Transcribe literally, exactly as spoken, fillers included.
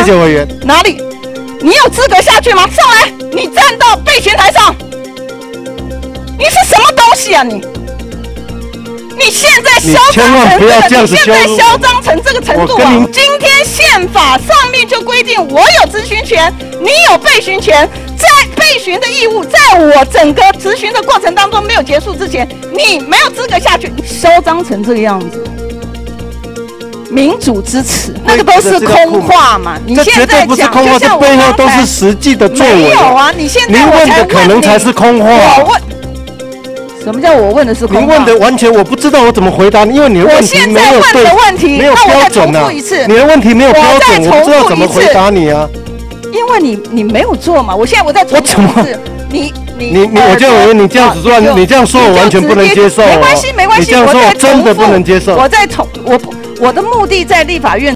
谢谢委员。 哪里？你有资格下去吗？上来，你站到备询台上。你是什么东西啊你？你现在嚣张成这个，你现在嚣张成这个程度啊！今天宪法上面就规定，我有咨询权，你有备询权。在备询的义务，在我整个咨询的过程当中没有结束之前，你没有资格下去。嚣张成这个样子，民主支持那个都是空话嘛？你现在讲，就像我背后都是实际的作为。 没有啊，你现在您问的可能才是空话。 我问。什么叫我问的是空话？ 您问的完全我不知道我怎么回答你，因为你的问题没有对，没有标准啊。你的问题没有标准，我不知道怎么回答你啊。 因为你你没有做嘛，我现在我在重复一次，你你你你我就以为你这样子说，你这样说我完全不能接受。 没关系没关系， 你这样说我真的不能接受。 我在重我我的目的在立法院。